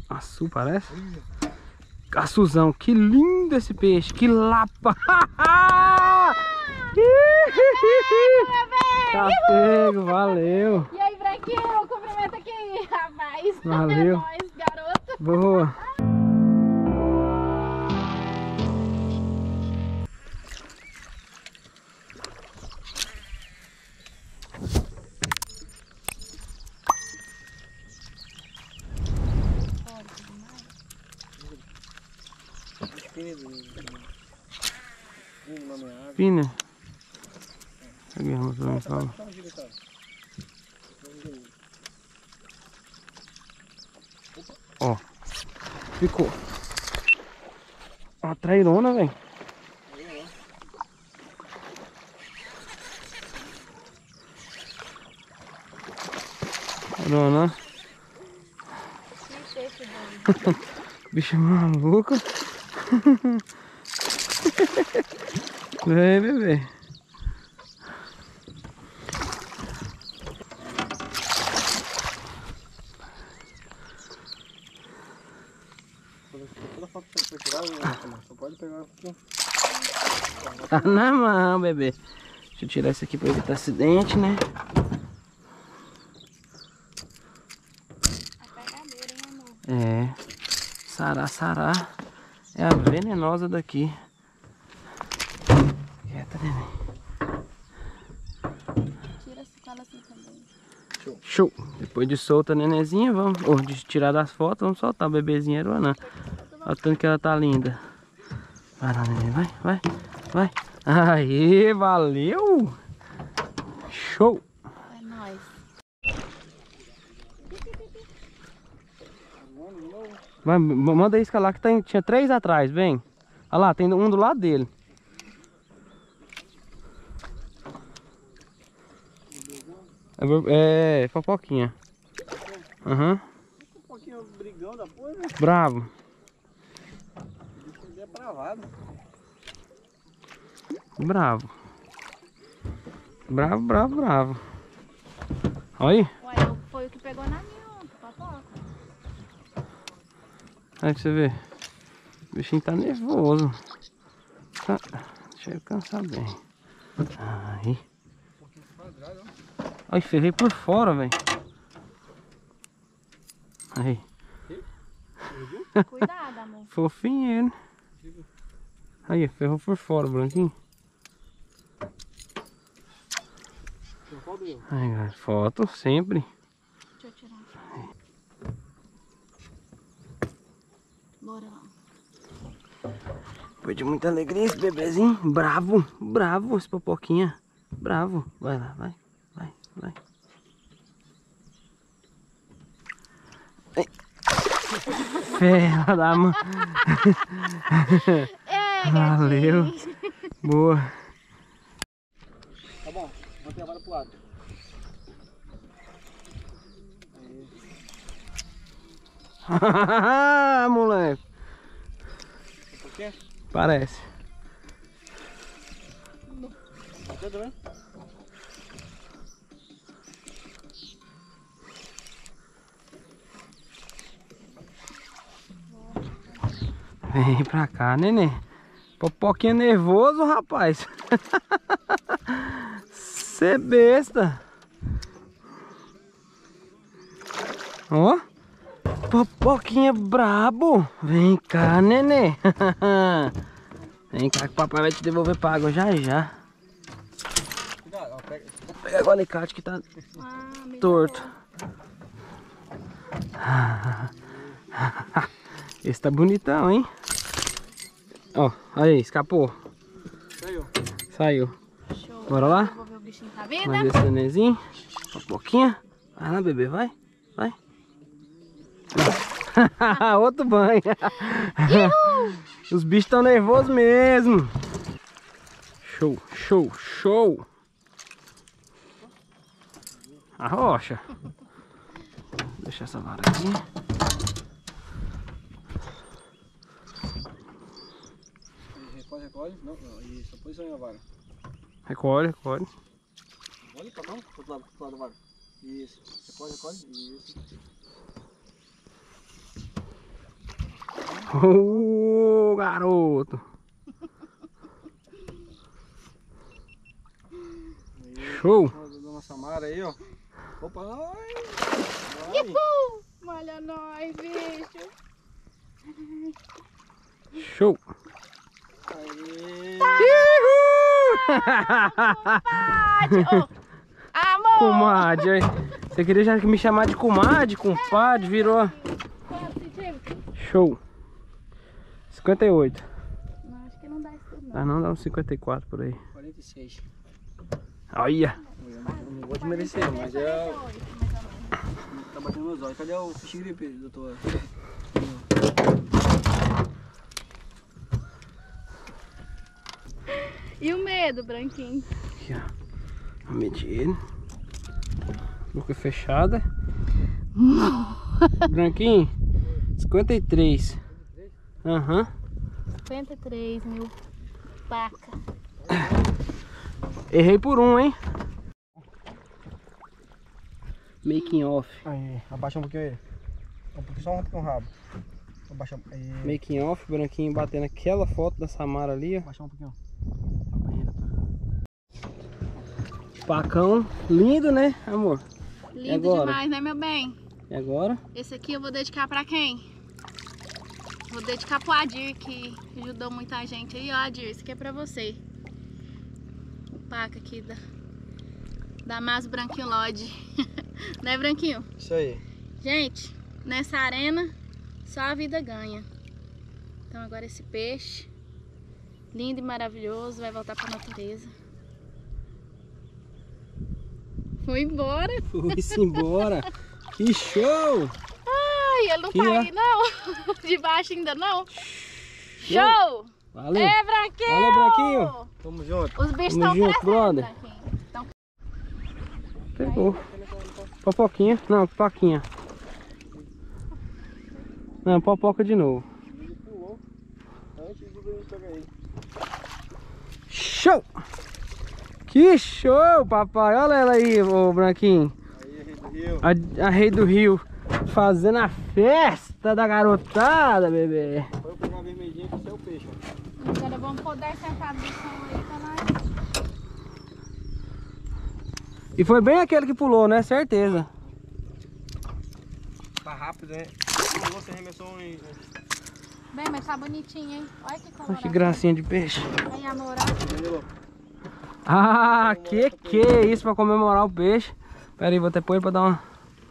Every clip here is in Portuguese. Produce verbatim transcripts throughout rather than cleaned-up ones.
Açu, parece? Caçuzão, que lindo esse peixe, que lapa! Tá pego, valeu! E aí, Branquinho, cumprimenta aqui, rapaz! Valeu! É nóis, garoto! Boa! Pina. Pegamos pra mim, fala. Ó, ficou. Uma trairona, velho. Trairona. Bicho maluco. Vem, bebê. Tá na mão, bebê. Deixa eu tirar isso aqui pra evitar acidente, né? A pegadeira, hein, amor? É. Sará, sará. É a venenosa daqui. Quieta, neném. Tira esse calo assim também. Show. Show. Depois de solta a nenenzinha, vamos. Ou de tirar das fotos, vamos soltar a bebezinha Aruanã. Olha o tanto que ela tá linda. Vai lá, neném. Vai, vai, vai. Aê, valeu! Show! É nóis. Vai, manda isca lá que tem, tinha três atrás, vem. Olha lá, tem um do lado dele. É, é fofoquinha. Aham. Uhum. Fofoquinha brigão da porra, né? Bravo. Ele é bravado. Bravo. Bravo, bravo, bravo. Olha aí. Ué, foi o que pegou na minha ontem, papoca. Aí pra você ver. O bichinho tá nervoso. Tá. Deixa eu cansar bem. Aí. Aí, ferrei por fora, velho. Aí. Cuidado, amor. Fofinho ele. Aí, ferrou por fora, branquinho. Aí, galera, foto sempre. Deixa eu tirar. Bora lá. Depois de muita alegria esse bebezinho. Bravo, bravo esse popoquinha. Bravo. Vai lá, vai, vai, vai. Ferra da mão. É, valeu. gatinho. Boa. Tá bom, mantém a vara pro lado. Aí. Moleque. Por quê? Parece. Tá vendo? Vem pra cá, neném. Popoquinha nervoso, rapaz. Cê besta. Ó. Popoquinha brabo. Vem cá, neném. Vem cá que o papai vai te devolver pra água já já. Cuidado, ó, pega. Vou pegar o alicate que tá Ah, me torto. Esse tá bonitão, hein? Ó, aí, escapou. Saiu. Saiu. Show. Bora lá? Eu vou ver o bichinho tá vendo? Mais esse nenenzinho. Popoquinha. Vai lá, bebê, vai. Vai. Outro banho. Os bichos estão nervosos mesmo. Show, show, show. A rocha. Vou deixar essa vara aqui. Recolhe, recolhe. Não, não, isso, posição aí a vara. Recolhe, recolhe. Olha pra cá, pro outro lado, pro outro lado da vara. Isso, recolhe, recolhe. Isso. Ô, oh, garoto. Show. Dona Samara aí, ó. Opa, ai. Uhul! Olha nós, bicho. Show. Aê. Comadre! Oh, amor! Comadre, aí. Você queria já me chamar de comadre, compadre, virou. Quanto centímetros? Show. cinquenta e oito. Não, acho que não dá isso tudo, não. Ah, não, dá uns cinquenta e quatro por aí. quarenta e seis. Olha. Eu não vou te merecer, mas é. Tá batendo meus olhos. Cadê o fish grip, doutor? E o medo, branquinho? Aqui, ó. Vamos medir ele. Boca fechada. Branquinho. cinquenta e três. Aham. Uhum. cinquenta e três mil. Paca. Errei por um, hein? Making off. Aí, abaixa um pouquinho ele. Um pouquinho, só um pouquinho o rabo. Abaixa aí. Making off, branquinho batendo aquela foto da Samara ali, ó. Abaixa um pouquinho. Pacão lindo, né, amor? Lindo agora? demais, né, meu bem? E agora? Esse aqui eu vou dedicar pra quem? Vou dedicar pro Adir, que ajudou muita gente aí. Ó, Adir, esse aqui é pra você. O paca aqui da, da Mas Branquinho Lodge. Né, Branquinho? Isso aí. Gente, nessa arena só a vida ganha. Então agora esse peixe lindo e maravilhoso vai voltar pra natureza. Foi embora. Foi-se embora. Que show! Ai, ele não Que tá é? aí não. De baixo ainda não. Show! Valeu! É, Branquinho! Valeu, Branquinho! Tamo junto. Os bichos Tamo estão junto, crescendo, brother. Branquinho. Tão... Pegou. Popoquinha. Não, popoquinha. Não, popoca de novo. Ele pulou antes de eu pegar ele. Show! Que show, papai! Olha ela aí, ô Branquinho. Aí, rei do rio. A, a Rei do Rio fazendo a festa da garotada, bebê. Foi eu pegar a vermelhinha que esse é o peixe, ó. Agora vamos poder sentar no chão aí pra nós. E foi bem aquele que pulou, né? Certeza. Tá rápido, né? Você arremessou um. Bem, mas tá bonitinho, hein? Olha que Olha coloração. que gracinha de peixe. Aí, amor, ó. Ah, que que é isso pra comemorar o peixe? Pera aí, vou até pôr ele pra dar uma...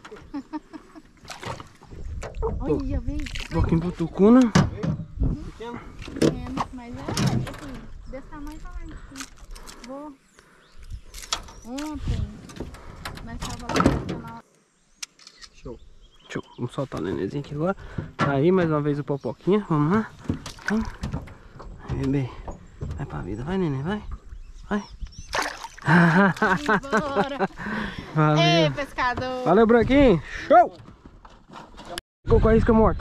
Olha, veio. Um pouquinho pro tucuna. Pequeno? Pequeno, mas é, assim, desse tamanho tá lá em cima. Vou. Ontem, nós tava lá no canal. Show. Deixa eu vamos soltar o nenenzinho aqui agora. Tá aí, mais uma vez o popoquinha. Vamos lá. Vamos. Aí, bebê. Vai pra vida. Vai, neném. Vai. Vai. Embora. Valeu. Ei, pescador. Valeu, Branquinho. Show. Ficou com a isca morta.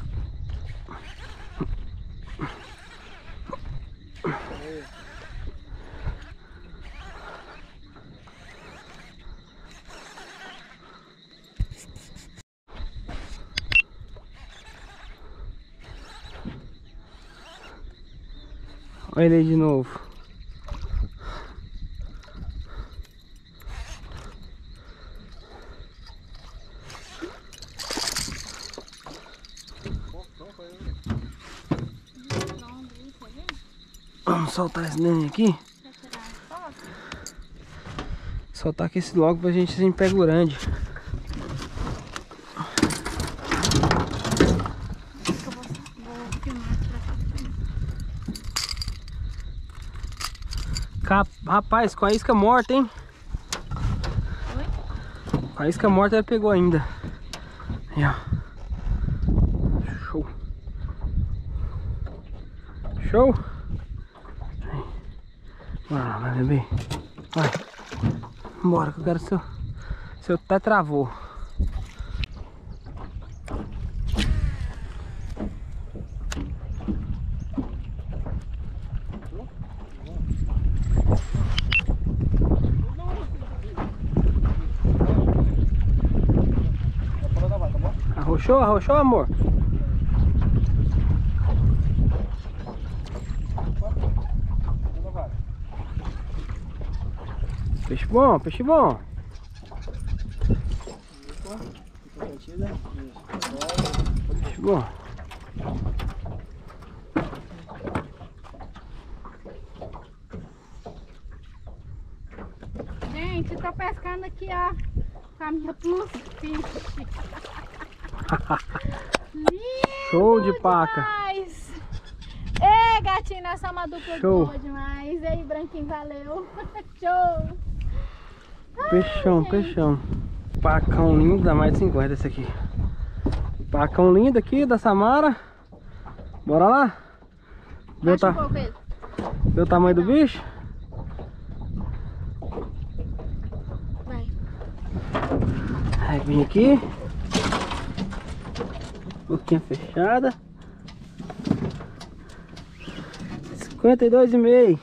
Olha ele aí de novo. Vamos soltar esse neném aqui. Soltar aqui esse logo pra gente assim pé grande. Cap- Rapaz, com a isca morta, hein? Oi? Com a isca morta ele pegou ainda. Aí, ó. Show. Show. Aí. Bora lá, vai, bebê. Vai. Bora que eu quero seu... Seu até travou. Arrochou, arrochou, amor? Peixe bom, peixe bom. Peixe bom. Gente, eu tô pescando aqui, ó, com a minha plus fish. Show de paca. Demais. Ei, gatinho, nós somos uma dupla Show. boa demais. E aí, branquinho, valeu. Show. Peixão, gente. peixão. Pacão lindo, dá mais de cinquenta esse aqui. Pacão lindo aqui da Samara. Bora lá? Vê o, Baixa um ta... pouco ele. Vê o tamanho do bicho? Vai. Aí vem aqui. Boquinha fechada. cinquenta e dois e meio.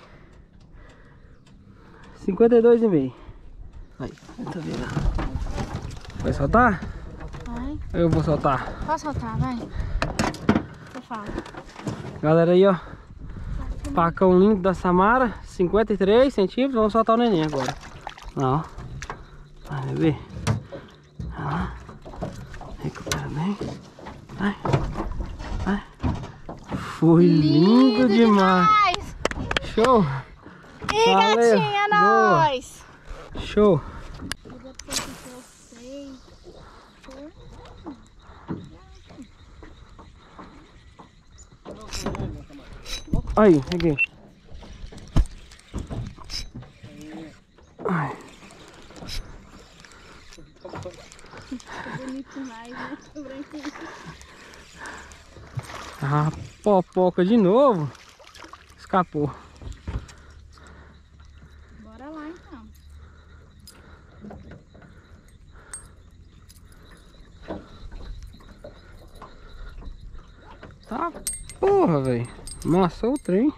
cinquenta e dois e meio. Aí, tá vendo? Vai soltar? Vai. Eu vou soltar. Posso soltar, vai. Você fala. Galera aí, ó. Pacão lindo da Samara. cinquenta e três centímetros. Vamos soltar o neném agora. Ó. Vai, bebê. Vai lá. Recupera bem. Vai. Vai. Foi lindo, lindo demais. demais. Show. E valeu. Gatinha, Boa. nós. Show. Aí, peguei. Ai. Bonito demais, né? O branquinho. A popoca de novo. Escapou. Bora lá então. Tá porra, velho. Amassou o trem.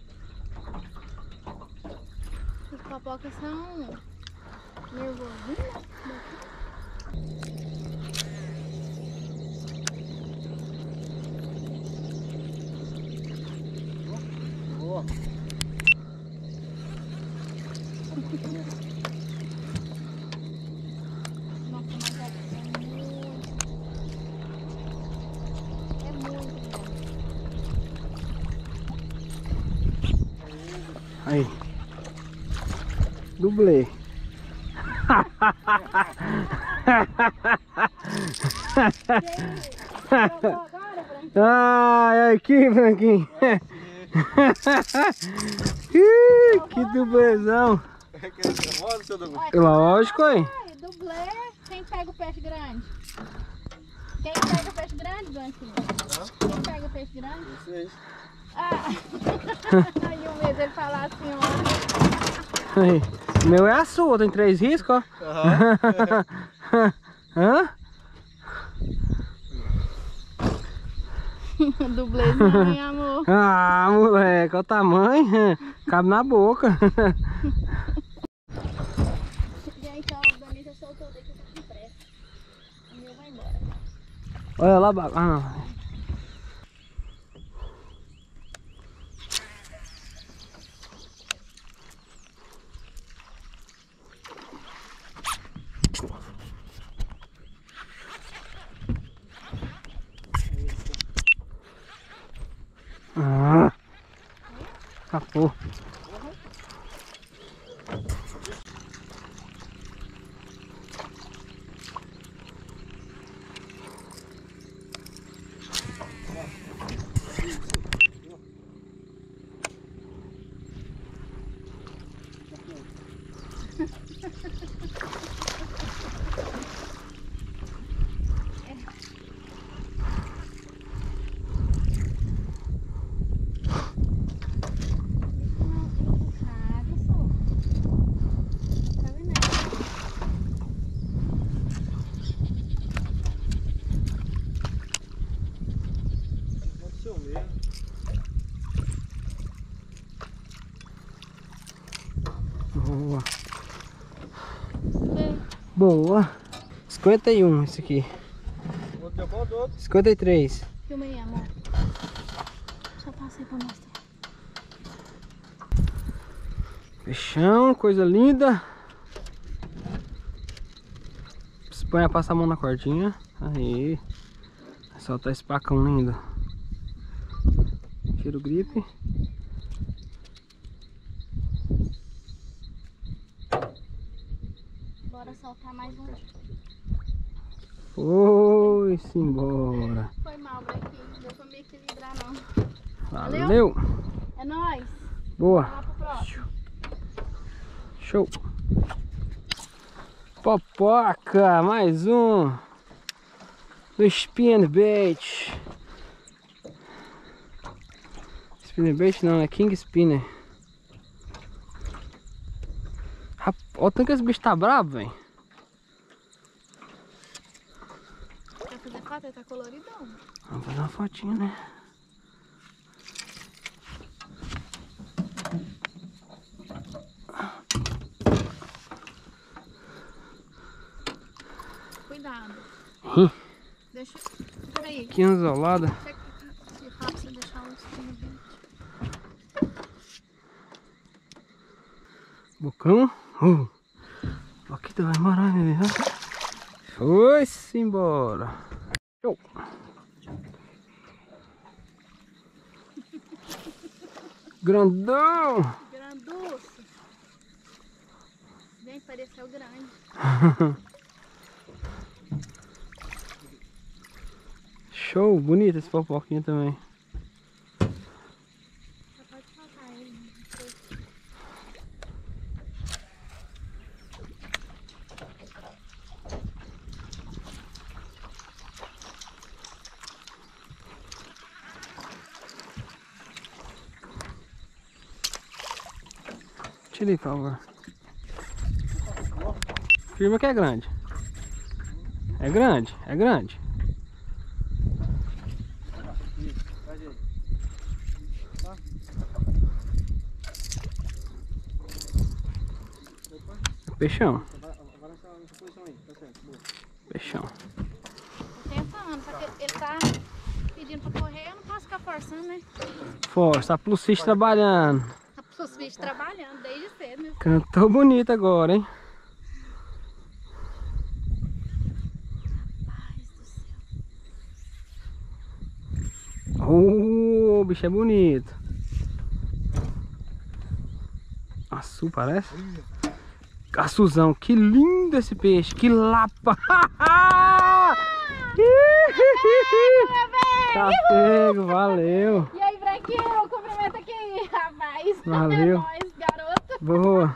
Os papocas são nervosinhos. Boa. Nossa, mas é muito. É muito bom. Aí. Dublê. Ai, ai, que branquinho. Ih, que dublezão. Lógico, hein? Ai, dublê. Quem pega o peixe grande? Quem pega o peixe grande, Branquinho? Quem pega o peixe grande? Vocês. Ah. Aí o medo ele falar assim, ó. Aí. O meu é a sua, tem três riscos, ó. Aham. Hã? Dublezinho, hein, amor? Ah, moleque, olha o tamanho. Cabe na boca. Gente, ó, o Danilo soltou o dedo que tá com pressa. O meu vai embora. Olha lá, ba- ah não. Ah, escapou. Boa. Boa. cinquenta e um esse aqui. Outro deu bom do outro. cinquenta e três. Filma aí, amor. Só passei pra mostrar. Peixão, coisa linda. Põe a passar a mão na cordinha. Aí. Solta esse pacão lindo. Tira o gripe. Bora soltar mais um. Foi-se embora. Foi mal, Branquinho. Não deu pra me equilibrar, não. Valeu. Valeu. É nóis. Boa. Vamos lá pro próximo. Show. Popoca, mais um. Do spinnerbait. Spinnerbait não, é king spinner. Olha o tanto que esse bicho tá bravo, velho. Quer fazer foto? Ele tá coloridão. Vamos fazer uma fotinha, né? Cuidado. Hum. Deixa. Peraí. Que anzolada. Quer que fala pra você deixar o spinnerbait? Bocão. Uh. Aqui tu vai morar, bebê. Foi-se embora. Show. Grandão. Granduço. Nem pareceu grande. Show, bonito esse popoquinho também. Só pode soltar ele. Tira aí, por favor. Firma que é grande. É grande, é grande. Peixão. Peixão. Tô tentando, só que ele tá pedindo pra correr, eu não posso ficar forçando, né? Força, a Plusfish trabalhando. Tá os bichos trabalhando desde cedo, né? Cantou bonito agora, hein? Rapaz do céu. Oh, o bicho é bonito. Açu, parece? Caçuzão, que lindo esse peixe, que lapa! Tá pego, valeu! E aí, Branquinho, cumprimento aqui, rapaz! Valeu. É nóis, garoto! Boa!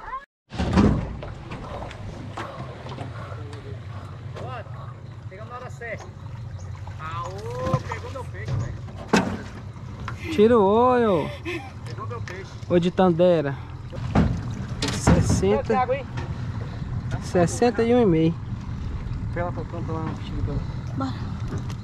Chegamos na hora certa. Aô, pegou meu peixe, velho. Tira o olho! Pegou meu peixe. Ô de Tandera. sessenta, água aí. sessenta e um e meio. Pega lá pra canto lá no pichigo dela. Bora!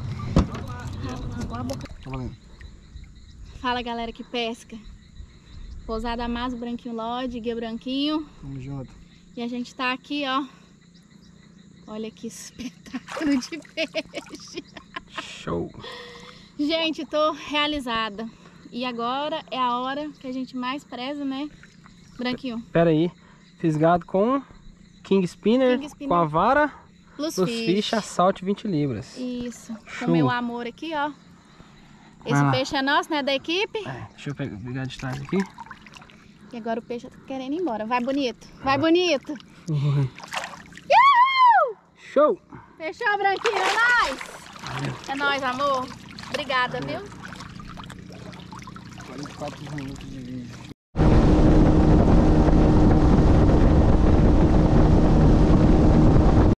Tá valendo. Fala, galera que pesca. Pousada Amazo, Branquinho Lodge, Guia Branquinho. Tamo junto. E a gente tá aqui, ó. Olha que espetáculo de peixe. Show! Gente, tô realizada. E agora é a hora que a gente mais preza, né, Branquinho? Pera aí, fisgado com King Spinner, King Spinner. com a vara, Plus os fish. fish, assalte vinte libras. Isso. Show. Com meu amor aqui, ó. Esse Vai lá. peixe é nosso, né, da equipe. É, deixa eu pegar, pegar de trás aqui. E agora o peixe tá querendo ir embora. Vai, bonito. Vai, bonito. Uhum. Uhul! Show! Fechou, Branquinho? É nóis! É nóis, amor. Obrigada, viu? quarenta e quatro minutos de vídeo.